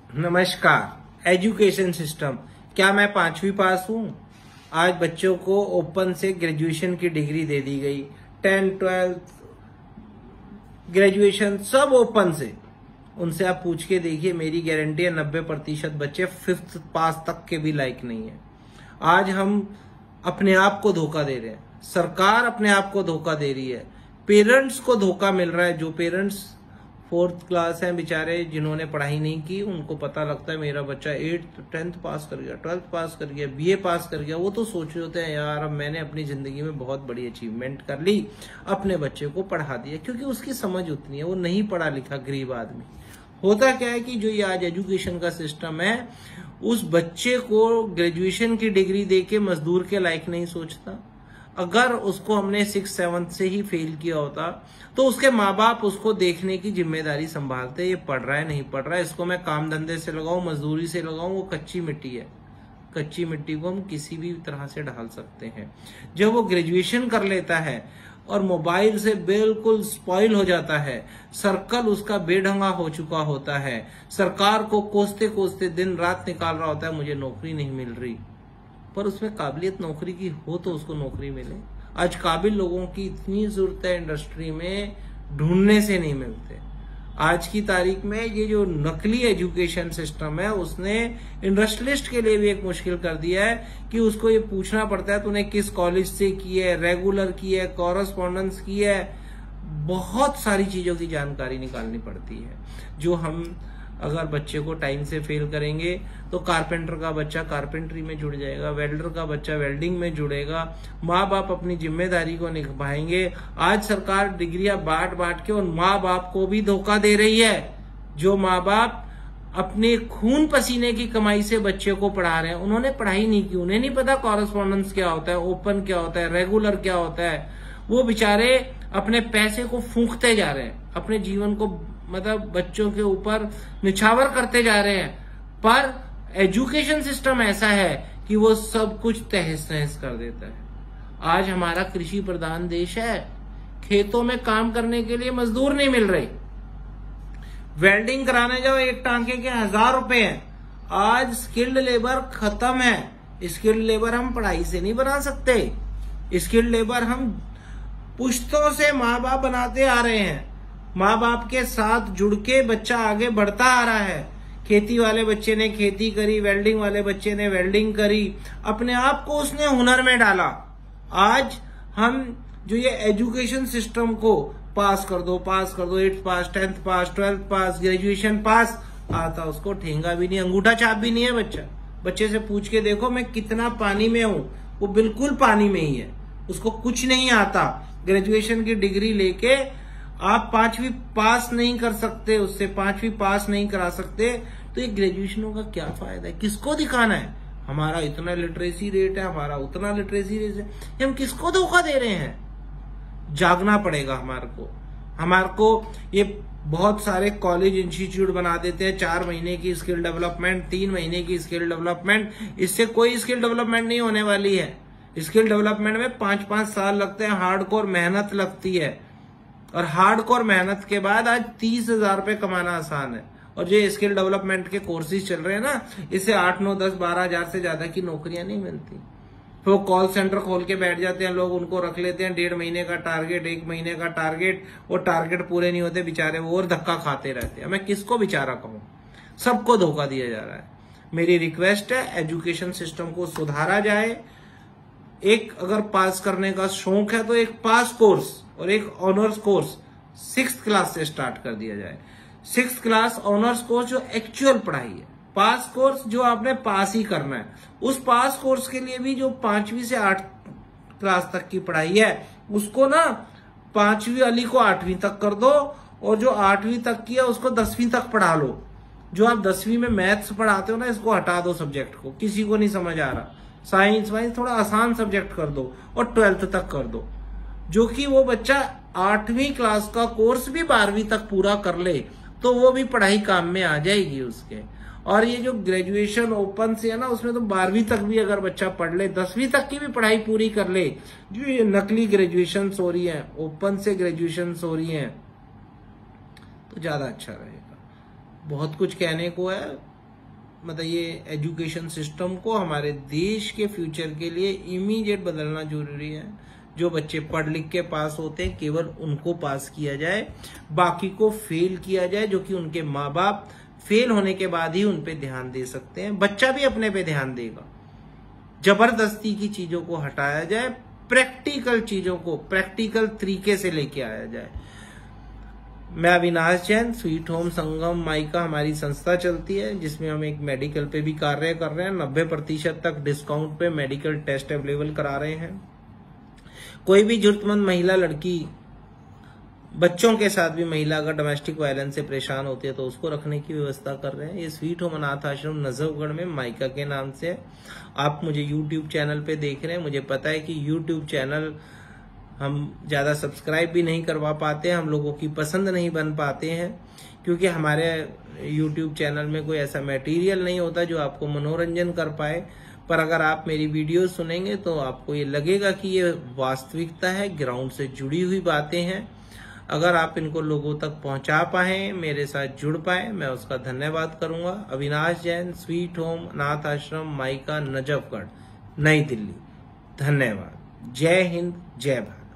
नमस्कार। Education system, क्या मैं 5वीं पास हूं? आज बच्चों को ओपन से ग्रेजुएशन की डिग्री दे दी गई। 10, 12 ग्रेजुएशन सब ओपन से। उनसे आप पूछ के देखिए, मेरी गारंटी है 90% बच्चे 5th पास तक के भी लायक नहीं है। आज हम अपने आप को धोखा दे रहे हैं, सरकार अपने आप को धोखा दे रही है, पेरेंट्स को धोखा मिल रहा है। जो पेरेंट्स 4th क्लास हैं बेचारे, जिन्होंने पढ़ाई नहीं की, उनको पता लगता है मेरा बच्चा 8th 10th पास कर गया, 12th पास कर गया, BA पास कर गया। वो तो सोच रहे होते हैं यार अब मैंने अपनी जिंदगी में बहुत बड़ी अचीवमेंट कर ली, अपने बच्चे को पढ़ा दिया, क्योंकि उसकी समझ उतनी है, वो नहीं पढ़ा लिखा गरीब आदमी। होता क्या है कि जो ये आज एजुकेशन का सिस्टम है, उस बच्चे को ग्रेजुएशन की डिग्री देके मजदूर के लायक नहीं सोचता। अगर उसको हमने 6th 7th से ही फेल किया होता तो उसके माँ बाप उसको देखने की जिम्मेदारी संभालते, ये पढ़ रहा है नहीं पढ़ रहा है, इसको मैं काम धंधे से लगाऊं, मजदूरी से लगाऊं, वो कच्ची मिट्टी है। कच्ची मिट्टी को हम किसी भी तरह से ढाल सकते हैं। जब वो ग्रेजुएशन कर लेता है और मोबाइल से बिल्कुल स्पॉइल हो जाता है, सर्कल उसका बेढंगा हो चुका होता है, सरकार को कोसते कोसते दिन रात निकाल रहा होता है, मुझे नौकरी नहीं मिल रही, पर उसमें काबिलियत नौकरी की हो तो उसको नौकरी मिले। आज काबिल लोगों की इतनी जरूरत है इंडस्ट्री में, ढूंढने से नहीं मिलते। आज की तारीख में ये जो नकली एजुकेशन सिस्टम है, उसने इंडस्ट्रियलिस्ट के लिए भी एक मुश्किल कर दिया है कि उसको ये पूछना पड़ता है तूने किस कॉलेज से की है, रेगुलर की है, कॉरेस्पॉन्डेंस की है। बहुत सारी चीजों की जानकारी निकालनी पड़ती है। जो हम अगर बच्चे को टाइम से फेल करेंगे तो कारपेंटर का बच्चा कारपेंट्री में जुड़ जाएगा, वेल्डर का बच्चा वेल्डिंग में जुड़ेगा। माँ बाप अपनी जिम्मेदारी को निभाएंगे। आज सरकार डिग्रियां बांट बांट के उन माँ बाप को भी धोखा दे रही है, जो माँ बाप अपने खून पसीने की कमाई से बच्चे को पढ़ा रहे हैं। उन्होंने पढ़ाई नहीं की, उन्हें नहीं पता कॉरेस्पॉन्डेंस क्या होता है, ओपन क्या होता है, रेगुलर क्या होता है। वो बेचारे अपने पैसे को फूंकते जा रहे हैं, अपने जीवन को मतलब बच्चों के ऊपर निछावर करते जा रहे हैं। पर एजुकेशन सिस्टम ऐसा है कि वो सब कुछ तहस नहस कर देता है। आज हमारा कृषि प्रधान देश है, खेतों में काम करने के लिए मजदूर नहीं मिल रहे। वेल्डिंग कराने जाओ, एक टांके के 1000 रुपए हैं। आज स्किल्ड लेबर खत्म है। स्किल्ड लेबर हम पढ़ाई से नहीं बना सकते। स्किल्ड लेबर हम पुश्तों से माँ बाप बनाते आ रहे हैं। माँ बाप के साथ जुड़ के बच्चा आगे बढ़ता आ रहा है। खेती वाले बच्चे ने खेती करी, वेल्डिंग वाले बच्चे ने वेल्डिंग करी, अपने आप को उसने हुनर में डाला। आज हम जो ये एजुकेशन सिस्टम को पास कर दो 8th पास, 10th पास, 12th पास, ग्रेजुएशन पास, आता उसको ठेंगा भी नहीं, अंगूठा छाप भी नहीं है। बच्चे से पूछ के देखो मैं कितना पानी में हूं, वो बिल्कुल पानी में ही है, उसको कुछ नहीं आता। ग्रेजुएशन की डिग्री लेके आप 5वीं पास नहीं कर सकते, उससे 5वीं पास नहीं करा सकते, तो ये ग्रेजुएशनों का क्या फायदा है? किसको दिखाना है? हमारा इतना लिटरेसी रेट है, हमारा उतना लिटरेसी रेट है, ये हम किसको धोखा दे रहे हैं? जागना पड़ेगा हमारे को। ये बहुत सारे कॉलेज इंस्टीट्यूट बना देते हैं, 4 महीने की स्किल डेवलपमेंट, 3 महीने की स्किल डेवलपमेंट। इससे कोई स्किल डेवलपमेंट नहीं होने वाली है। स्किल डेवलपमेंट में 5-5 साल लगते हैं, हार्डकोर मेहनत लगती है, और हार्डकोर मेहनत के बाद आज 30,000 रुपए कमाना आसान है। और जो स्किल डेवलपमेंट के कोर्सेज चल रहे हैं ना, इससे 8, 9, 10, 12 हजार से ज्यादा की नौकरियां नहीं मिलती। फिर वो कॉल सेंटर खोल के बैठ जाते हैं लोग, उनको रख लेते हैं 1.5 महीने का टारगेट, 1 महीने का टारगेट। वो टारगेट पूरे नहीं होते बेचारे, वो और धक्का खाते रहते हैं। मैं किसको बेचारा कहूं? सबको धोखा दिया जा रहा है। मेरी रिक्वेस्ट है, एजुकेशन सिस्टम को सुधारा जाए। एक अगर पास करने का शौक है तो एक पास कोर्स और एक ऑनर्स कोर्स 6th क्लास से स्टार्ट कर दिया जाए। 6th क्लास ऑनर्स कोर्स जो एक्चुअल पढ़ाई है, पास कोर्स जो आपने पास ही करना है। उस पास कोर्स के लिए भी जो 5वीं से 8 क्लास तक की पढ़ाई है, उसको ना 5वीं वाली को 8वीं तक कर दो, और जो 8वीं तक की है उसको 10वीं तक पढ़ा लो। जो आप 10वीं में मैथ्स पढ़ाते हो ना, इसको हटा दो सब्जेक्ट को, किसी को नहीं समझ आ रहा। साइंस थोड़ा आसान सब्जेक्ट कर दो, और 12th तक कर दो, जो कि वो बच्चा 8वीं क्लास का कोर्स भी 12वीं तक पूरा कर ले, तो वो भी पढ़ाई काम में आ जाएगी उसके। और ये जो ग्रेजुएशन ओपन से है ना, उसमें तो 12वीं तक भी अगर बच्चा पढ़ ले, 10वीं तक की भी पढ़ाई पूरी कर ले। जो ये नकली ग्रेजुएशन हो रही है, ओपन से ग्रेजुएशन हो रही है, तो ज्यादा अच्छा रहेगा। बहुत कुछ कहने को है, मतलब ये एजुकेशन सिस्टम को हमारे देश के फ्यूचर के लिए इमीडिएट बदलना जरूरी है। जो बच्चे पढ़ लिख के पास होते हैं केवल उनको पास किया जाए, बाकी को फेल किया जाए, जो कि उनके माँ बाप फेल होने के बाद ही उन पे ध्यान दे सकते हैं। बच्चा भी अपने पे ध्यान देगा। जबरदस्ती की चीजों को हटाया जाए, प्रैक्टिकल चीजों को प्रैक्टिकल तरीके से लेके आया जाए। मैं अविनाश जैन, स्वीट होम संगम माइका हमारी संस्था चलती है, जिसमें हम एक मेडिकल पे भी कार्य कर रहे हैं। 90% तक डिस्काउंट पे मेडिकल टेस्ट अवेलेबल करा रहे हैं। कोई भी जरूरतमंद महिला, लड़की, बच्चों के साथ भी महिला अगर डोमेस्टिक वायलेंस से परेशान होती है तो उसको रखने की व्यवस्था कर रहे हैं। ये स्वीट होम अनाथ आश्रम नजफगढ़ में माइका के नाम से है। आप मुझे यूट्यूब चैनल पे देख रहे हैं। मुझे पता है कि यूट्यूब चैनल हम ज्यादा सब्सक्राइब भी नहीं करवा पाते हैं, हम लोगों की पसंद नहीं बन पाते हैं, क्योंकि हमारे यूट्यूब चैनल में कोई ऐसा मटेरियल नहीं होता जो आपको मनोरंजन कर पाए। पर अगर आप मेरी वीडियो सुनेंगे तो आपको ये लगेगा कि ये वास्तविकता है, ग्राउंड से जुड़ी हुई बातें हैं। अगर आप इनको लोगों तक पहुंचा पाए, मेरे साथ जुड़ पाए, मैं उसका धन्यवाद करूंगा। अविनाश जैन, स्वीट होम अनाथ आश्रम माइका, नजफगढ़, नई दिल्ली। धन्यवाद। जय हिंद, जय भारत।